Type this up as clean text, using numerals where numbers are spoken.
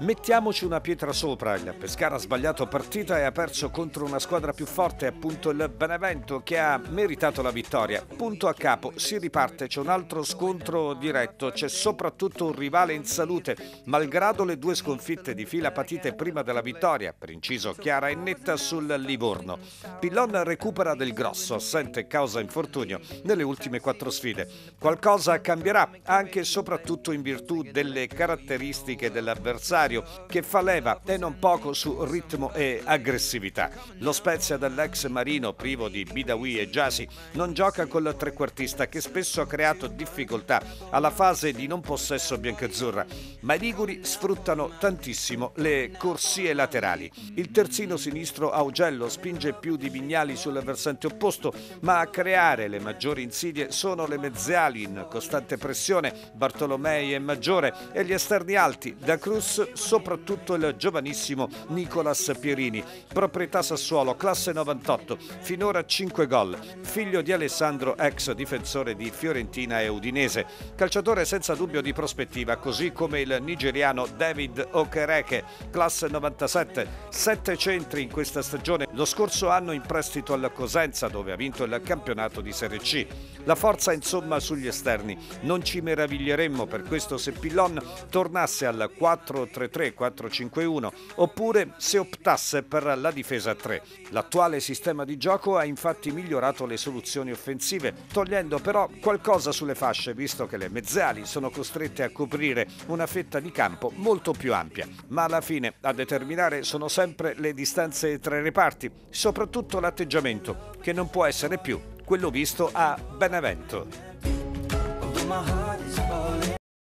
Mettiamoci una pietra sopra, il Pescara ha sbagliato partita e ha perso contro una squadra più forte, appunto il Benevento, che ha meritato la vittoria. Punto a capo, si riparte, c'è un altro scontro diretto, c'è soprattutto un rivale in salute, malgrado le 2 sconfitte di fila patite prima della vittoria, per inciso chiara e netta sul Livorno. Pillon recupera del grosso, assente causa infortunio nelle ultime 4 sfide. Qualcosa cambierà, anche e soprattutto in virtù delle caratteristiche dell'avversario, che fa leva e non poco su ritmo e aggressività. Lo Spezia dell'ex Marino, privo di Bidawi e Gyasi, non gioca col trequartista, che spesso ha creato difficoltà alla fase di non possesso biancazzurra, ma i liguri sfruttano tantissimo le corsie laterali. Il terzino sinistro Augello spinge più di Vignali sul versante opposto, ma a creare le maggiori insidie sono le mezziali in costante pressione, Bartolomei e Maggiore, e gli esterni alti, da Cruz, soprattutto il giovanissimo Nicolas Pierini, proprietà Sassuolo, classe 98, finora 5 gol, figlio di Alessandro, ex difensore di Fiorentina e Udinese, calciatore senza dubbio di prospettiva, così come il nigeriano David Okereke, classe 97, 7 centri in questa stagione, lo scorso anno in prestito al Cosenza, dove ha vinto il campionato di Serie C. La forza insomma sugli esterni, non ci meraviglieremmo per questo se Pillon tornasse al 4-3-3-4-5-1 oppure se optasse per la difesa a 3. L'attuale sistema di gioco ha infatti migliorato le soluzioni offensive, togliendo però qualcosa sulle fasce, visto che le mezzali sono costrette a coprire una fetta di campo molto più ampia. Ma alla fine a determinare sono sempre le distanze tra i reparti, soprattutto l'atteggiamento, che non può essere più quello visto a Benevento.